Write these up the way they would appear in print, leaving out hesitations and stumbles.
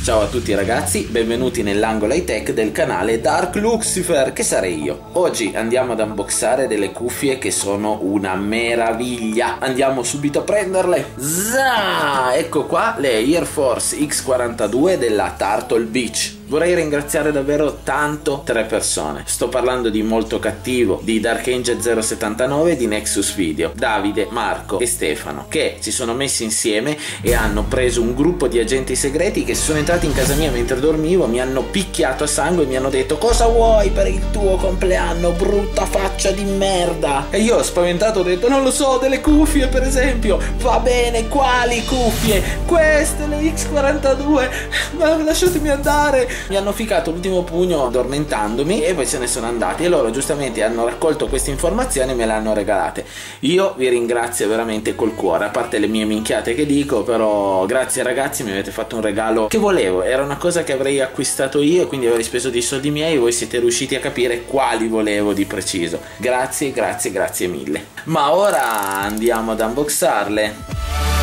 Ciao a tutti ragazzi, benvenuti nell'angolo high tech del canale Dark Lucifer, che sarei io. Oggi andiamo ad unboxare delle cuffie che sono una meraviglia. Andiamo subito a prenderle. Zah! Ecco qua le Air Force X42 della Turtle Beach. Vorrei ringraziare davvero tanto tre persone. Sto parlando di Molto Cattivo, di Dark Angel 079 e di Nexus Video, Davide, Marco e Stefano, che si sono messi insieme e hanno preso un gruppo di agenti segreti che sono entrati in casa mia mentre dormivo, mi hanno picchiato a sangue e mi hanno detto: cosa vuoi per il tuo compleanno, brutta faccia di merda? E io spaventato ho detto: non lo so, delle cuffie per esempio. Va bene, quali cuffie? Queste, le X42, ma lasciatemi andare. Mi hanno ficato l'ultimo pugno addormentandomi e poi se ne sono andati, e loro giustamente hanno raccolto queste informazioni e me le hanno regalate. Io vi ringrazio veramente col cuore, a parte le mie minchiate che dico, però grazie ragazzi, mi avete fatto un regalo che volevo, era una cosa che avrei acquistato io e quindi avrei speso dei soldi miei e voi siete riusciti a capire quali volevo di preciso. Grazie, grazie, grazie mille. Ma ora andiamo ad unboxarle.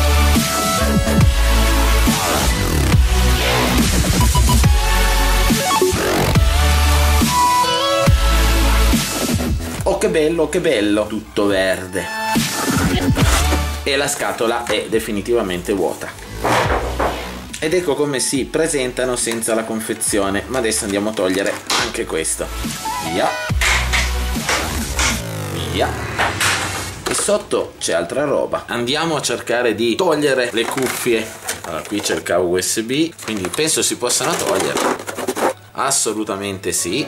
Oh che bello, tutto verde. E la scatola è definitivamente vuota. Ed ecco come si presentano senza la confezione. Ma adesso andiamo a togliere anche questo. Via. Via. E sotto c'è altra roba. Andiamo a cercare di togliere le cuffie. Allora, qui c'è il cavo USB, quindi penso si possano togliere. Assolutamente sì.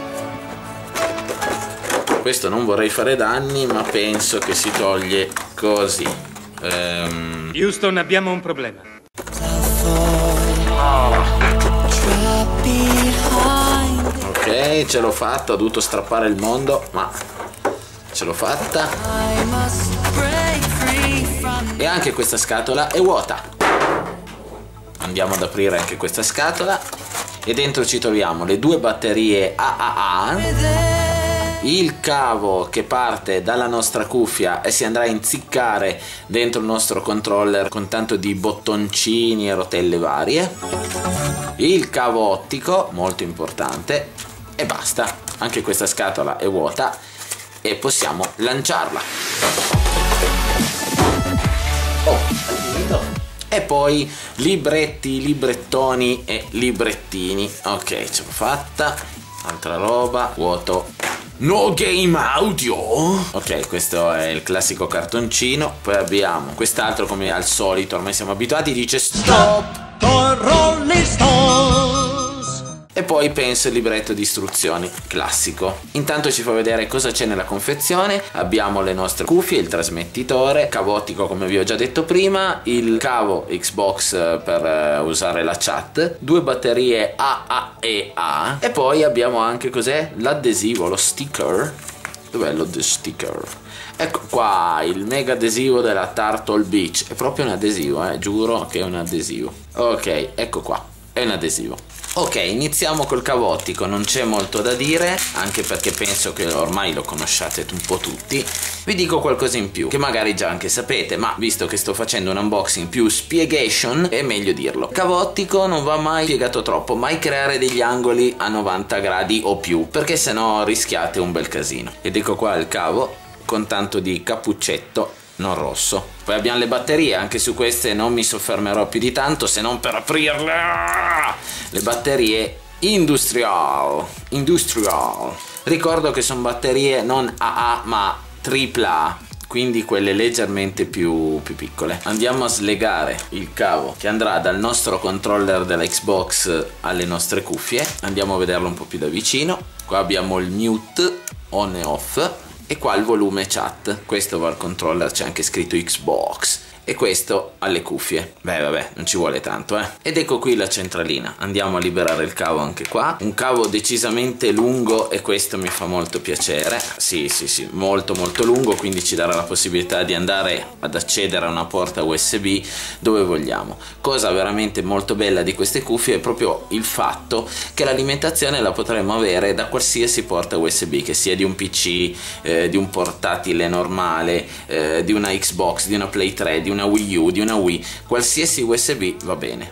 Questo non vorrei fare danni, ma penso che si toglie così. Houston, abbiamo un problema. Ok, ce l'ho fatta, ho dovuto strappare il mondo, ma ce l'ho fatta. E anche questa scatola è vuota. Andiamo ad aprire anche questa scatola e dentro ci troviamo le due batterie AAA, il cavo che parte dalla nostra cuffia e si andrà a inziccare dentro il nostro controller con tanto di bottoncini e rotelle varie, il cavo ottico molto importante, e basta. Anche questa scatola è vuota e possiamo lanciarla. Oh, è finito. E poi libretti, librettoni e librettini. Ok, ce l'ho fatta. Altra roba, vuoto. No game audio. Ok, questo è il classico cartoncino. Poi abbiamo quest'altro, come al solito ormai siamo abituati, dice stop con Rolling Stones. E poi penso il libretto di istruzioni classico. Intanto ci fa vedere cosa c'è nella confezione. Abbiamo le nostre cuffie, il trasmettitore, cavo ottico come vi ho già detto prima, il cavo Xbox per usare la chat, due batterie AAA e poi abbiamo anche cos'è? L'adesivo, lo sticker. Dov'è lo sticker? Ecco qua il mega adesivo della Turtle Beach. È proprio un adesivo, giuro che è un adesivo. Ok, ecco qua, è un adesivo. Ok, iniziamo col cavo ottico, non c'è molto da dire, anche perché penso che ormai lo conosciate un po' tutti. Vi dico qualcosa in più, che magari già anche sapete, ma visto che sto facendo un unboxing più spiegation, è meglio dirlo. Cavo ottico non va mai spiegato troppo, mai creare degli angoli a 90 gradi o più, perché sennò rischiate un bel casino. Ed ecco qua il cavo, con tanto di cappuccetto non rosso. Poi abbiamo le batterie, anche su queste non mi soffermerò più di tanto se non per aprirle. Le batterie industrial. Ricordo che sono batterie non AA ma AAA, quindi quelle leggermente più piccole. Andiamo a slegare il cavo che andrà dal nostro controller della Xbox alle nostre cuffie. Andiamo a vederlo un po' più da vicino. Qua abbiamo il mute on e off. E qua il volume chat, questo va al controller, c'è anche scritto Xbox, e questo alle cuffie. Beh vabbè, non ci vuole tanto Ed ecco qui la centralina. Andiamo a liberare il cavo anche qua, un cavo decisamente lungo e questo mi fa molto piacere. Sì, molto lungo, quindi ci darà la possibilità di andare ad accedere a una porta USB dove vogliamo. Cosa veramente molto bella di queste cuffie è proprio il fatto che l'alimentazione la potremo avere da qualsiasi porta USB, che sia di un PC, di un portatile normale, di una Xbox, di una Play 3, di una Wii U, di una Wii, qualsiasi USB va bene.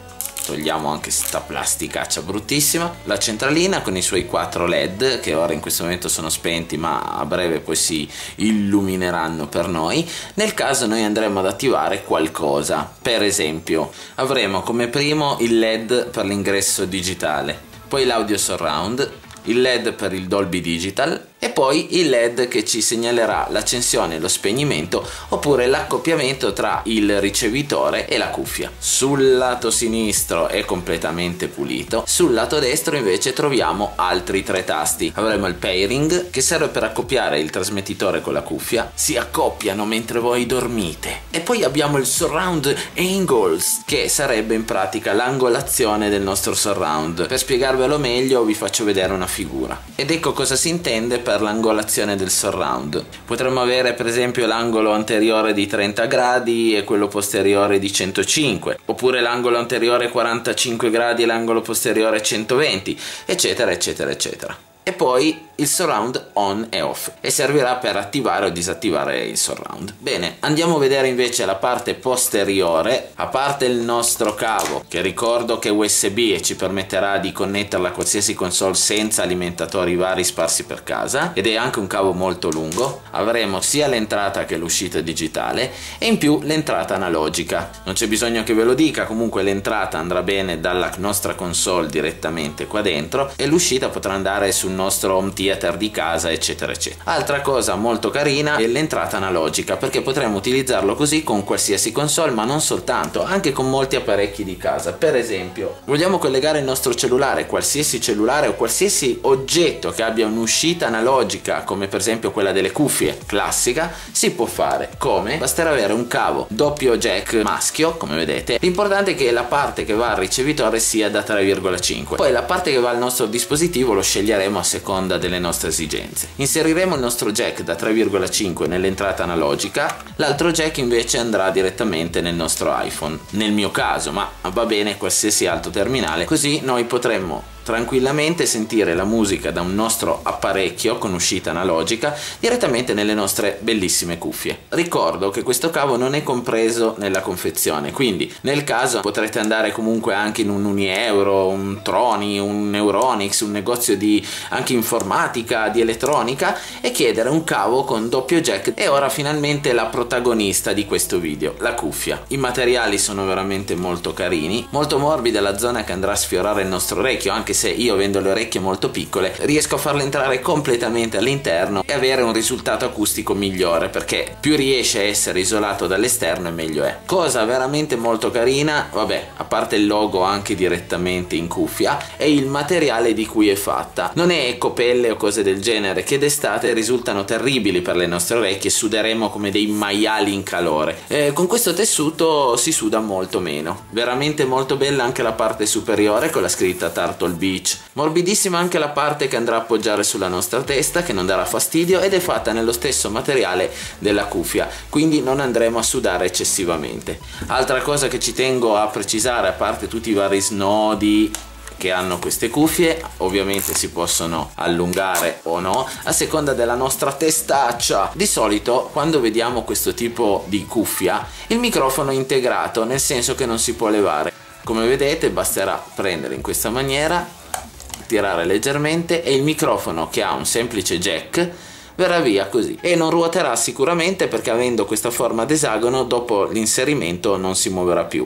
togliamo anche sta plasticaccia bruttissima, la centralina con i suoi 4 LED che ora in questo momento sono spenti ma a breve poi si illumineranno per noi. Nel caso noi andremo ad attivare qualcosa, per esempio avremo come primo il LED per l'ingresso digitale, poi l'audio surround, il LED per il Dolby Digital e poi il LED che ci segnalerà l'accensione e lo spegnimento oppure l'accoppiamento tra il ricevitore e la cuffia. Sul lato sinistro è completamente pulito, sul lato destro invece troviamo altri 3 tasti. Avremo il pairing che serve per accoppiare il trasmettitore con la cuffia, si accoppiano mentre voi dormite, e poi abbiamo il surround angles che sarebbe in pratica l'angolazione del nostro surround. Per spiegarvelo meglio vi faccio vedere una figura ed ecco cosa si intende per l'angolazione del surround. Potremmo avere per esempio l'angolo anteriore di 30 gradi e quello posteriore di 105, oppure l'angolo anteriore 45 gradi e l'angolo posteriore 120, eccetera eccetera eccetera. E poi il surround on e off e servirà per attivare o disattivare il surround. Bene, andiamo a vedere invece la parte posteriore. A parte il nostro cavo che ricordo che è USB e ci permetterà di connetterla a qualsiasi console senza alimentatori vari sparsi per casa, ed è anche un cavo molto lungo, avremo sia l'entrata che l'uscita digitale e in più l'entrata analogica. Non c'è bisogno che ve lo dica, comunque l'entrata andrà bene dalla nostra console direttamente qua dentro e l'uscita potrà andare sul nostro home theater di casa eccetera eccetera. Altra cosa molto carina è l'entrata analogica, perché potremo utilizzarlo così con qualsiasi console ma non soltanto, anche con molti apparecchi di casa. Per esempio vogliamo collegare il nostro cellulare, qualsiasi cellulare o qualsiasi oggetto che abbia un'uscita analogica come per esempio quella delle cuffie classica, si può fare. Come? Basterà avere un cavo doppio jack maschio come vedete, l'importante è che la parte che va al ricevitore sia da 3,5, poi la parte che va al nostro dispositivo lo sceglieremo a seconda delle nostre esigenze. Inseriremo il nostro jack da 3,5 nell'entrata analogica, l'altro jack invece andrà direttamente nel nostro iPhone, nel mio caso, ma va bene qualsiasi altro terminale, così noi potremmo tranquillamente sentire la musica da un nostro apparecchio con uscita analogica direttamente nelle nostre bellissime cuffie. Ricordo che questo cavo non è compreso nella confezione, quindi nel caso potrete andare comunque anche in un Unieuro, un Troni, un Euronics, un negozio di anche informatica, di elettronica e chiedere un cavo con doppio jack. E ora finalmente la protagonista di questo video, la cuffia. I materiali sono veramente molto carini, molto morbida la zona che andrà a sfiorare il nostro orecchio, anche se io avendo le orecchie molto piccole riesco a farle entrare completamente all'interno e avere un risultato acustico migliore, perché più riesce a essere isolato dall'esterno e meglio è. Cosa veramente molto carina, vabbè, a parte il logo anche direttamente in cuffia, è il materiale di cui è fatta. Non è ecopelle o cose del genere che d'estate risultano terribili per le nostre orecchie, suderemo come dei maiali in calore. Con questo tessuto si suda molto meno. Veramente molto bella anche la parte superiore con la scritta Turtle Beach, morbidissima anche la parte che andrà a appoggiare sulla nostra testa, che non darà fastidio, ed è fatta nello stesso materiale della cuffia, quindi non andremo a sudare eccessivamente. Altra cosa che ci tengo a precisare, a parte tutti i vari snodi che hanno queste cuffie, ovviamente si possono allungare o no a seconda della nostra testaccia. Di solito quando vediamo questo tipo di cuffia il microfono è integrato, nel senso che non si può levare. Come vedete basterà prendere in questa maniera, tirare leggermente e il microfono, che ha un semplice jack, verrà via così e non ruoterà sicuramente, perché avendo questa forma d'esagono dopo l'inserimento non si muoverà più.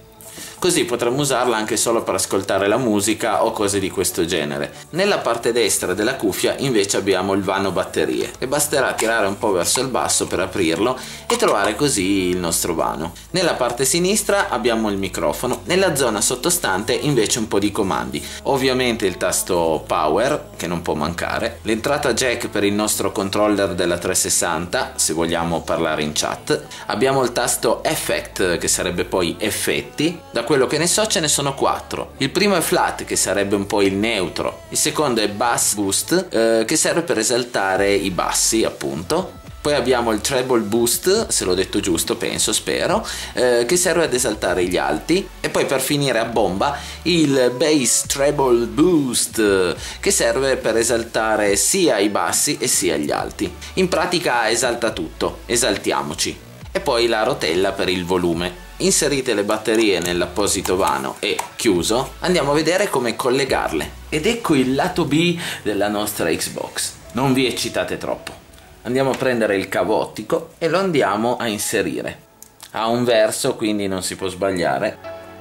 Così potremmo usarla anche solo per ascoltare la musica o cose di questo genere. Nella parte destra della cuffia invece abbiamo il vano batterie e basterà tirare un po' verso il basso per aprirlo e trovare così il nostro vano. Nella parte sinistra abbiamo il microfono, nella zona sottostante invece un po' di comandi. Ovviamente il tasto power, che non può mancare, l'entrata jack per il nostro controller della 360 se vogliamo parlare in chat, abbiamo il tasto effect che sarebbe poi effetti. Da quello che ne so ce ne sono 4. Il primo è flat, che sarebbe un po' il neutro, il secondo è bass boost, che serve per esaltare i bassi appunto. Poi abbiamo il treble boost, se l'ho detto giusto, penso, spero, che serve ad esaltare gli alti. E poi per finire a bomba il bass treble boost, che serve per esaltare sia i bassi e sia gli alti. In pratica esalta tutto, esaltiamoci. E poi la rotella per il volume. inserite le batterie nell'apposito vano e chiuso, andiamo a vedere come collegarle. Ed ecco il lato B della nostra Xbox. Non vi eccitate troppo. Andiamo a prendere il cavo ottico e lo andiamo a inserire. Ha un verso, quindi non si può sbagliare.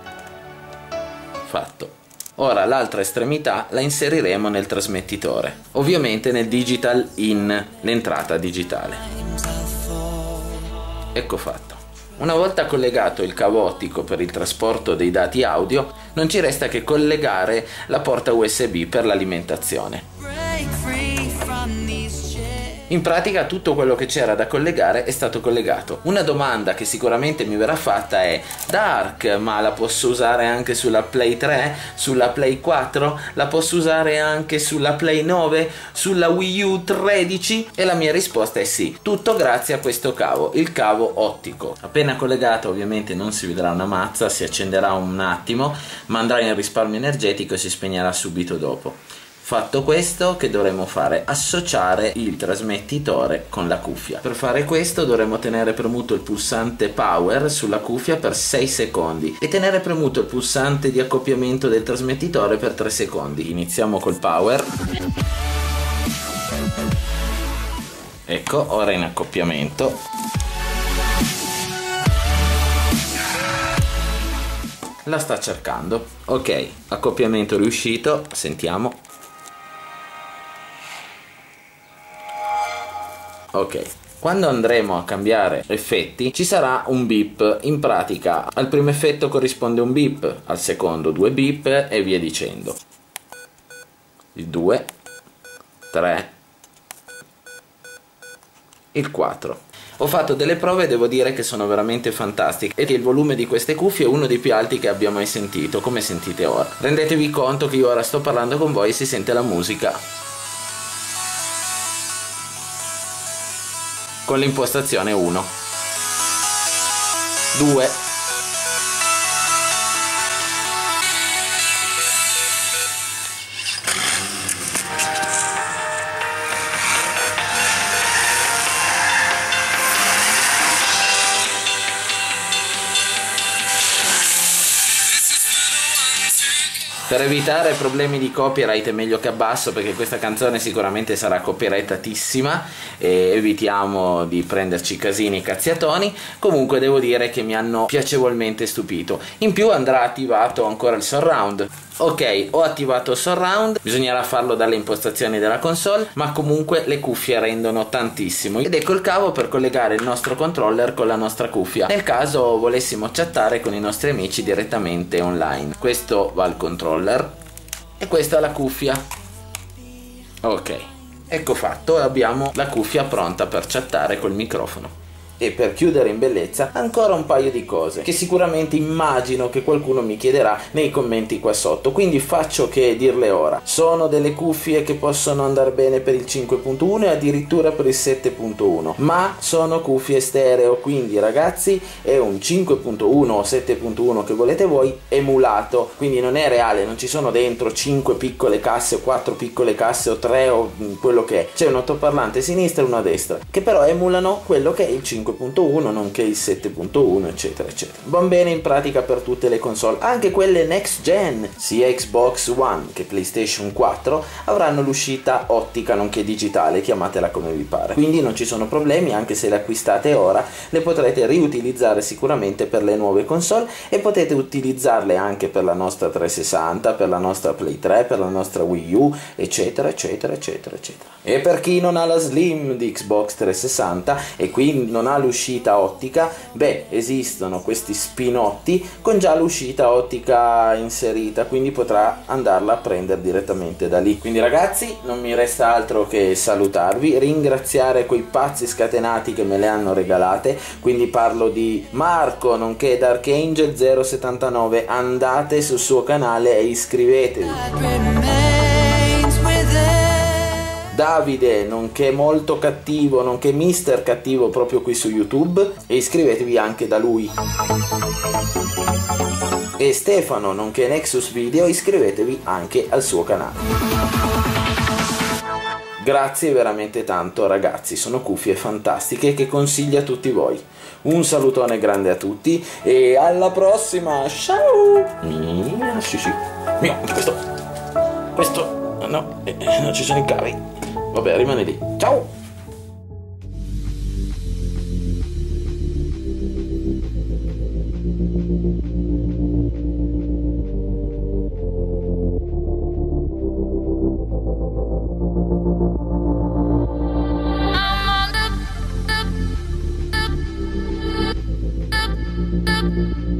Fatto. Ora l'altra estremità la inseriremo nel trasmettitore, ovviamente nel digital in, l'entrata digitale. Ecco fatto. Una volta collegato il cavo ottico per il trasporto dei dati audio, non ci resta che collegare la porta USB per l'alimentazione. In pratica tutto quello che c'era da collegare è stato collegato. Una domanda che sicuramente mi verrà fatta è: Dark, ma la posso usare anche sulla Play 3, sulla Play 4, la posso usare anche sulla Play 9, sulla Wii U 13? E la mia risposta è sì, tutto grazie a questo cavo, il cavo ottico. Appena collegato ovviamente non si vedrà una mazza, si accenderà un attimo, ma andrà in risparmio energetico e si spegnerà subito dopo. Fatto questo, che dovremo fare? Associare il trasmettitore con la cuffia. Per fare questo dovremo tenere premuto il pulsante power sulla cuffia per 6 secondi e tenere premuto il pulsante di accoppiamento del trasmettitore per 3 secondi. Iniziamo col power. Ecco, ora in accoppiamento. La sta cercando. Ok, accoppiamento riuscito, sentiamo. Ok, quando andremo a cambiare effetti ci sarà un beep. In pratica al primo effetto corrisponde un beep, al secondo 2 beep e via dicendo. Il 2, 3, il 4. Ho fatto delle prove e devo dire che sono veramente fantastiche e che il volume di queste cuffie è uno dei più alti che abbia mai sentito, come sentite ora. Rendetevi conto che io ora sto parlando con voi e si sente la musica con l'impostazione 1, 2, Per evitare problemi di copyright è meglio che abbasso, perché questa canzone sicuramente sarà copyrightatissima e evitiamo di prenderci casini e cazziatoni. Comunque devo dire che mi hanno piacevolmente stupito. In più andrà attivato ancora il surround. Ok, ho attivato il surround, bisognerà farlo dalle impostazioni della console, ma comunque le cuffie rendono tantissimo. Ed ecco il cavo per collegare il nostro controller con la nostra cuffia, nel caso volessimo chattare con i nostri amici direttamente online. Questo va al controller e questa è la cuffia. Ok, ecco fatto, abbiamo la cuffia pronta per chattare col microfono. E per chiudere in bellezza ancora un paio di cose che sicuramente immagino che qualcuno mi chiederà nei commenti qua sotto, quindi faccio che dirle ora. Sono delle cuffie che possono andare bene per il 5.1 e addirittura per il 7.1, ma sono cuffie stereo, quindi ragazzi è un 5.1 o 7.1 che volete voi emulato, quindi non è reale, non ci sono dentro 5 piccole casse o 4 piccole casse o 3 o quello che è. C'è un altoparlante a sinistra e uno a destra che però emulano quello che è il 5.1 nonché il 7.1 eccetera eccetera. Va bene in pratica per tutte le console, anche quelle next gen, sia Xbox One che PlayStation 4 avranno l'uscita ottica nonché digitale, chiamatela come vi pare, quindi non ci sono problemi. Anche se le acquistate ora le potrete riutilizzare sicuramente per le nuove console e potete utilizzarle anche per la nostra 360, per la nostra Play 3, per la nostra Wii U eccetera eccetera eccetera eccetera. E per chi non ha la Slim di Xbox 360 e quindi non ha l'uscita ottica, beh, esistono questi spinotti con già l'uscita ottica inserita, quindi potrà andarla a prendere direttamente da lì. Quindi ragazzi, non mi resta altro che salutarvi, ringraziare quei pazzi scatenati che me le hanno regalate, quindi parlo di Marco nonché Dark Angel 079. Andate sul suo canale e iscrivetevi. Davide nonché Molto Cattivo nonché Mister Cattivo proprio qui su YouTube, e iscrivetevi anche da lui. E Stefano nonché Nexus Video, iscrivetevi anche al suo canale. Grazie veramente tanto ragazzi, sono cuffie fantastiche che consiglio a tutti voi. un salutone grande a tutti e alla prossima, ciao. Sì, sì. Mio, questo no, non ci sono i cavi, vabbè, rimane lì, ciao. I'm on the